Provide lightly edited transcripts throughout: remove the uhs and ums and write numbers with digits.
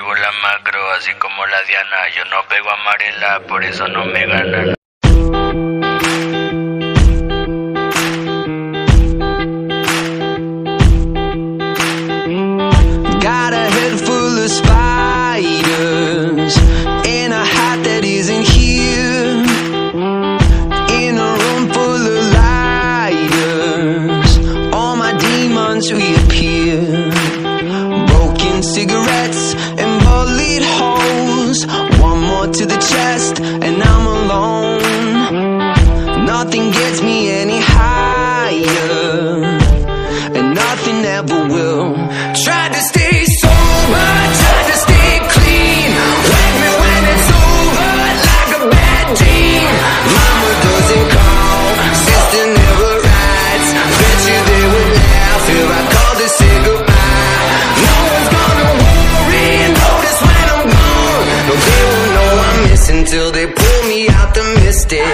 traigo la macro, así como la Diana. Yo no pego amarela, por eso no me ganan. Got a head full of spiders in a hat that isn't here, in a room full of lighters, all my demons reappear. Broken cigarettes and bullet holes, one more to the chest and I'm alone. Nothing gets me any higher, and nothing ever will. Tried to stay sober, tried to stay clean. Wake me when it's over, like a bad dream. Mama doesn't call, sister never writes. Bet you they would laugh if I called to say goodbye. No one's gonna worry and notice when I'm gone. No, they won't know I'm missing till they pull me out the mystic.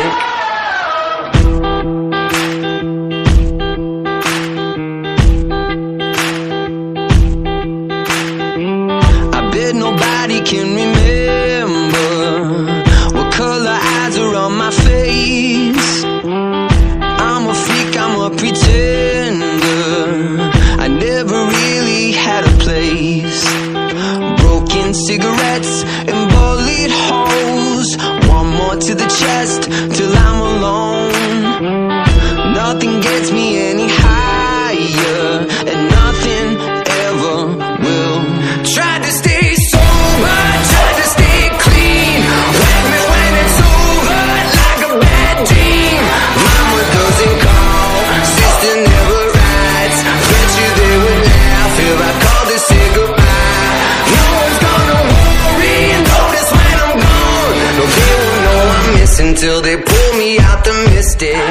Nobody can remember what color eyes are on my face. I'm a freak, I'm a pretender. I never really had a place. Broken cigarettes and bullet holes, one more to the chest till I'm alone. Nothing gets me any higher, and nothing ever will. Tried to stay tried to stay clean. Wake me when it's over, like a bad dream. Mama doesn't call, sister never writes. Bet you they would laugh if I called to say goodbye. No one's gonna worry and notice when I'm gone. No, they won't know I'm missing till they pull me out the mystic.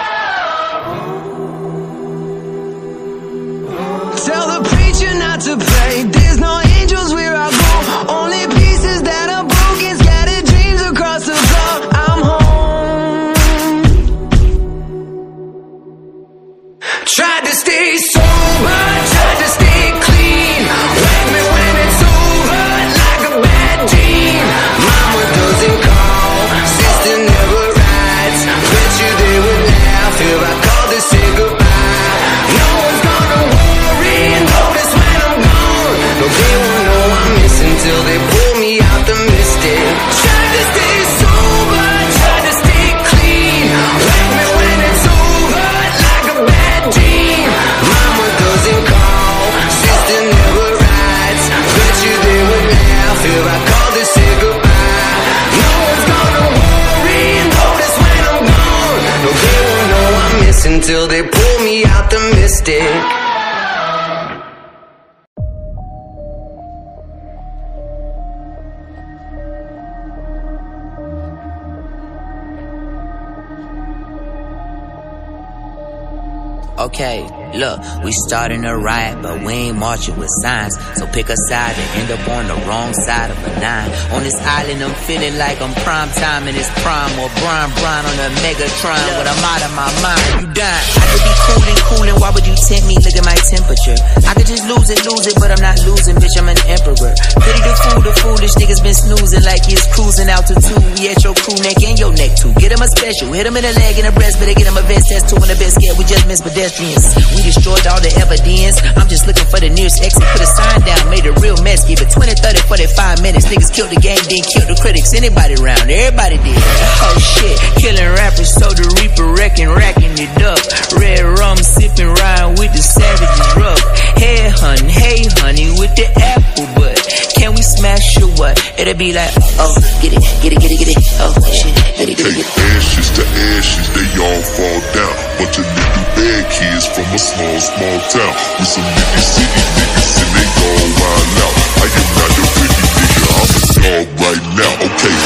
Tell the preacher not to play. There's no angels where I go. Only pieces that are broken, scattered dreams across the floor. I'm home. Tried to stay sober, tried to stay clean. Wake me when it's over, like a bad dream. Mama doesn't call, sister never writes. Bet you they would laugh if I called to say goodbye. No one's gonna worry and notice when I'm gone. No, they won't know I'm missing till they pull me out the mystic. Try to stay sober, try to stay clean. Wake me when it's over, like a bad dream. Mama doesn't call, sister never writes. Bet you they would laugh if I called to say goodbye. No one's gonna worry and notice when I'm gone. No, they won't know I'm missing till they pull me out the mystic. Okay, look, we starting a riot, but we ain't marching with signs. So pick a side and end up on the wrong side of a nine. On this island, I'm feeling like I'm prime time in this prime, or Brian on a Megatron. But I'm out of my mind, you dying. I could be coolin', why would you tempt me? Look at my temperature. I could just lose it, but I'm not losing, bitch, I'm an emperor. Pity the fool, the foolish niggas been snoozing like it's cruising altitude. We at your crew neck and your neck too. Get him a special, hit him in the leg and the breast, better get him a vest, that's two in the best scared. We just missed pedestrians. We destroyed all the evidence. I'm just looking for the nearest exit. Put a sign down, made a real mess. Give it 20, 30, 45 minutes. Niggas killed the game, then killed the critics. Anybody around, everybody did. Oh shit, killing rappers, so the reaper racking it up. Red rum sipping, riding with the savages rough. Hey honey, with the apple butt. Can we smash or what? It'll be like, oh, get it. Oh shit, get it. Ashes to ashes, they all fall down. Bunch of little bad kids from a small town. With some nigga city niggas and they all wild out. I am not a pretty nigga, I'm a dog right now. Okay.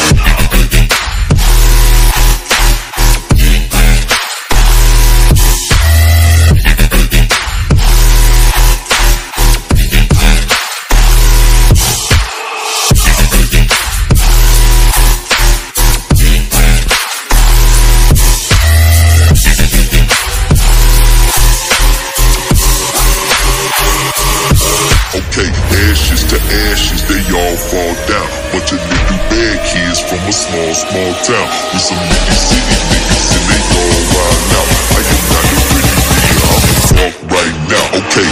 Okay, ashes to ashes, they all fall down. Bunch of little bad kids from a small, small town. With some little city niggas and they all wild out. I am not a pretty nigga, I'ma talk right now. Okay.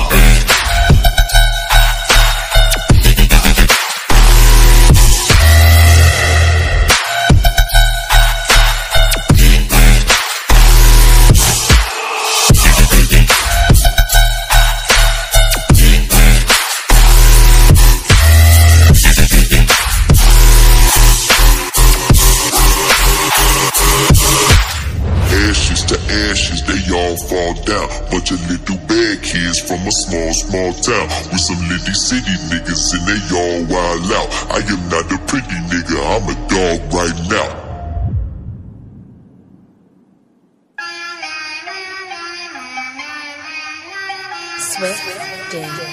Fall down, bunch of little bad kids from a small, small town. With some little city niggas and they all wild out. I am not a pretty nigga, I'm a dog right now. Swift Day.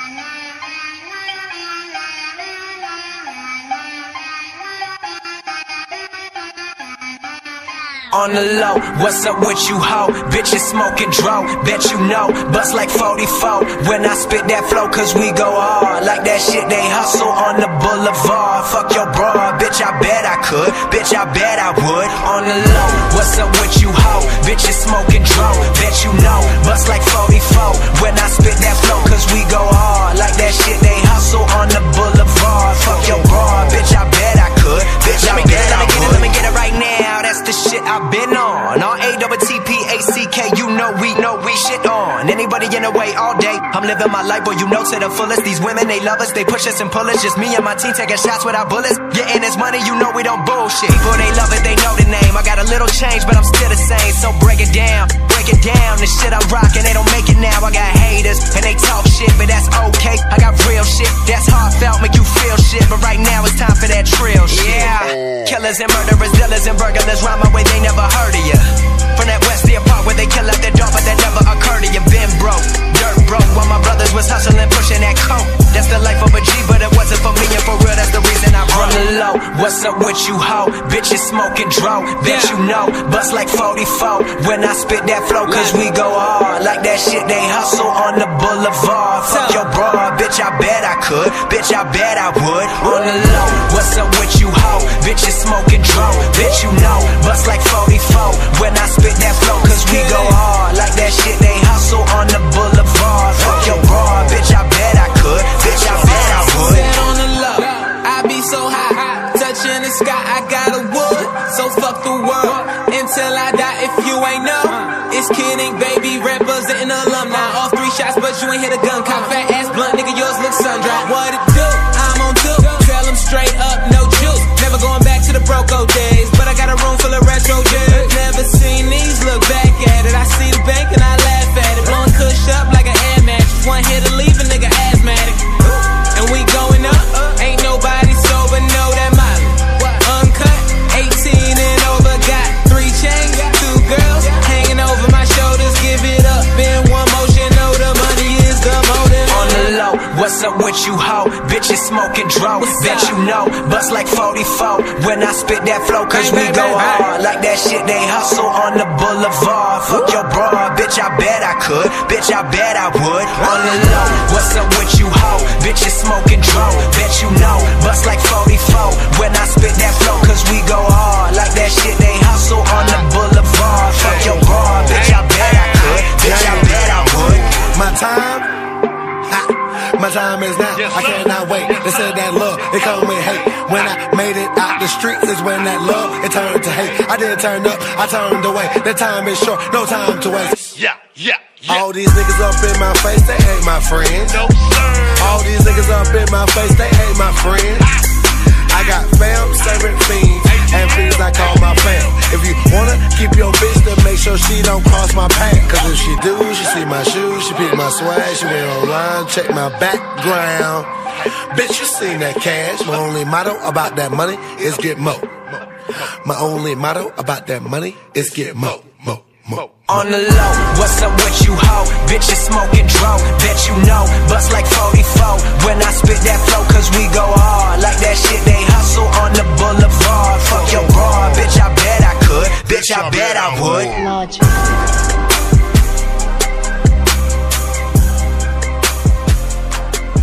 On the low, what's up with you, ho? Bitches smoking dro, bet you know. Bust like 44 when I spit that flow, cause we go hard. Like that shit they hustle on the boulevard. Fuck your broad, bitch, I bet I could. Bitch, I bet I would. On the low, what's up with you, ho? Bitches smoking dro, bet you know. Bust like 44 when I spit that flow, cause we go hard. Like that shit they hustle on the boulevard. Fuck your broad, bitch, I bet I could. Bitch, I bet I would. Let me get it right now, that's the shit I've been on. All A-double-T-P-A-C-K, you know we shit on. Anybody in the way all day, I'm living my life, boy, you know to the fullest. These women, they love us, they push us and pull us. Just me and my team taking shots without bullets. Getting this money, you know we don't bullshit. People, they love it, they know the name. I got a little change, but I'm still the same. So break it down, the shit I'm rocking, they don't make it now. I got haters, and they talk shit, but that's okay. I got real shit, that's heartfelt, make you feel shit. But right now it's time for that trill shit. Yeah, killers and murderers, dealers and burglars, rhyme my way, they never heard of ya. From that Westia Park where they kill up their dog, but that never occurred to you. Been broke, dirt broke, while my brothers was hustling, pushing that coke. That's the life of a G, but it wasn't for me, and for real, that's the reason I broke. On the low, what's up with you, ho? Bitches smoking dro, bet you know. Bust like 44 when I spit that flow, cause we go hard. Like that shit they hustle on the boulevard. Fuck your broad, bitch, I bet I could. Bitch, I bet I would. On the low, what's up with you, ho? Bitches smoking dro, bet you know. Bust like 44 when I spit that flow, cause we go hard. Like that shit they hustle on the boulevard. Fuck your broad, bitch, I bet I could. Bitch, I bet I would. Set on the low, I be so high, touching the sky, I got a wood. So fuck the world, until I die. If you ain't know, it's Kid Ink, baby, representing alumni. Off 3 shots, but you ain't hit a gun. Cop fat ass blunt, nigga, yours look sun-dried. What it do? I'm on duke, tell them straight up, no juice. Never going back to the broco days, but I got a room full of retro jazz. Never seen these, look back at it. I see the bank and I laugh at it. Blowing kush up like an air mattress. One hit to leave a nigga asthmatic. And we going up, ain't nobody sober, know that Molly. Uncut, 18 and over, got 3 chains, 2 girls hanging over my shoulders. Give it up in one motion, know the money is the motive. On the low, what's up with you, ho? Bitches smoking dro, bet you know. Bust like 44 when I spit that flow, cause we go hard. Like that shit they hustle on the boulevard. Fuck your broad, bitch, I bet I could. Bitch, I bet I would. On the low, what's up with you, ho? Bitches smoking dro, bet you know. Bust like 44 when I spit that flow, cause we go hard. Like that shit they hustle on the boulevard. Fuck your broad, bitch, I bet I could. Bitch, I bet I would. My time, my time is now. I cannot wait. They said that love, it come with hate. When I made it out the streets is when that love, it turned to hate. I didn't turn up, I turned away. That time is short, no time to waste. Yeah. All these niggas up in my face, they ain't my friends. No, sir. All these niggas up in my face, they ain't my friends. I got fam, serving fiends, and fiends I call my fam. If you wanna keep your bitch, then make sure she don't cross my path. Cause if she do, she see my shoes, she pick my swag, she went online, check my background. Bitch, you seen that cash. My only motto about that money is get mo. My only motto about that money is get mo. On the low, what's up with you, ho? Bitches smoking dro, bet you know. Bust like 44 when I spit that flow, cause we go hard. Like that shit they hustle on the boulevard. Fuck your broad, bitch, I bet I could. Bitch, I bet I would.